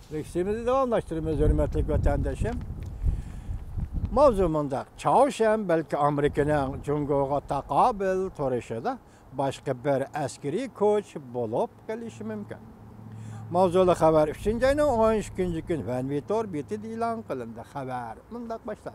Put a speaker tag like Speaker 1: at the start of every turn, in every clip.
Speaker 1: Leksimizi devamlaştırıyoruz hürmetli vatandaşım. Mavzumunda Çavuşen belki Amerika'nın Cungo'ya taqabil turuşida başka bir askeri koç bulup gelişi mümkün. Mavzulu haber 3. ayının 12. gün Vanvitor biti ilan kılındı. Haber mındak başlandı.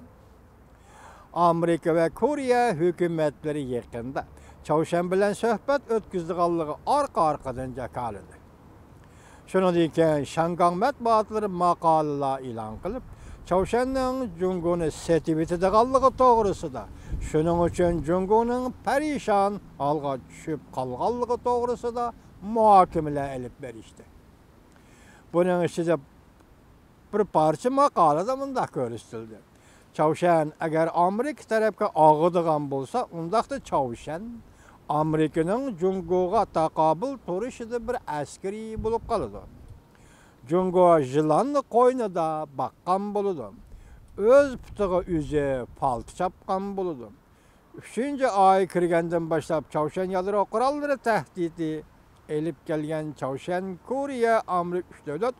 Speaker 1: Amerika ve Koriya hükümetleri yakında Çavuşen bilen söhbet ötküzdüğallığı arka-arkadan jakaladı. Şunu deyken Şangang matbuatları makalalar ilan kılıp Çavuşen'nin Cungo'nu setivitidiğallığı doğrusida şunun için Cungo'nun perişan alga düşüp kalğallığı doğrusida muhakemeler elip berişti. Bunun içinde bir parça makalada mındak görüstüldü. Çavuşen eğer Amerika tarafka ağıdığan bolsa, ondaqda Çavuşen Amerika'nın Cungo'ya taqabil turuşida bir askeri bulup kalıdı. Cungo yılanlı koynada bakkan buludu. Öz putuğu üzü paltı çapkan buludu. 3. ay kirgenden başlap Çavuşen yadırı kuralları tehdidi elip gelgen Çavuşen Koriya Amerika 3 devlet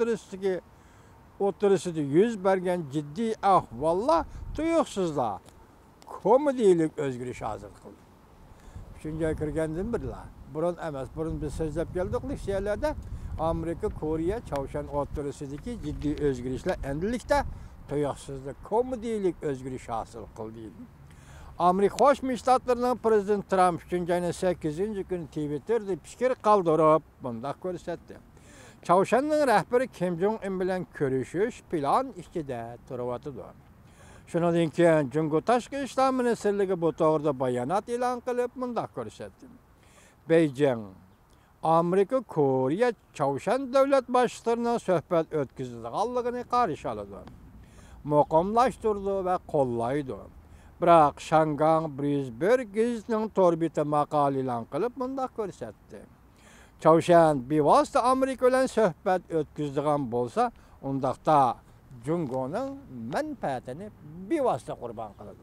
Speaker 1: oturusida yüz bergen ciddi ahvalla tuyuksuzla komedilik özgürüş hazır kıldı. 3. ay kirgenden birla. Burun emas, burun biz sözlep geldik liksiyelerde Amerika, Koriya, Çavuşen oturusidaki ciddi özgürüşle endilikte tuyuksuzluk komedilik özgürüş hasıl kıldı. Amerika Qo'shma Shtatlarının Prezident Trump 3. ayının 8. gün Twitter'da fikir kaldırıp bundaq ko'rsatdi. Çavuşen'nin rehberi Kim Jong-un bilen görüşüş plan işçide turavatıdı. Şundan keyin Cungo Tashqi ishlar ministrligi bu to'g'rida bayonot e'lon qilib bundaq ko'rsatdi. Beijing Amerika, Koriya, Çavuşen devlet başlarına söhbet ötküzdüğalligini qarshi oladi. Muqimlashtirdi ve qo'llaydi. Biroq Shangang Brisberg'ning torbiti maqola e'lon qilib bundaq ko'rsatdi. Çavuşen bevosita Amerika bilan söhbet ötküzdüğan bolsa, undaqda Cungo'nun menfaatini bevosita qurban qiladi.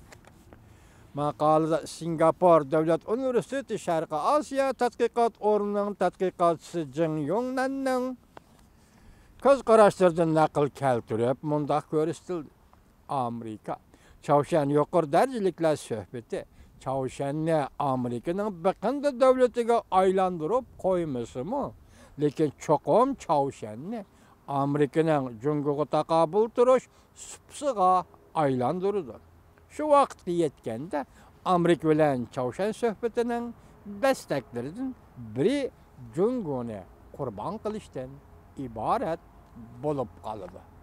Speaker 1: Maqolada Singapur Davlat Universiteti Sharqi Osiyo tadqiqot o'rnining tadqiqotchisi Jing Yongnanning ko'z qarashlaridan naql keltirib mundaq ko'rsatildi. Amerika Çavuşen yuqori darajaliklar söhbeti Çavuşenni Amerika'nın biqindi davlatiga aylandırıp qo'ymasimi, lekin cho'qim Çavuşenni Amerika'nın Cungo'ga taqabil turush supsiga aylandırdı. Şu vaqtga yetganda Amerika bilan Çavuşen söhbetining dastaklaridan biri Cungo'ni qurbon qilishdan iborat bo'lib qoldi.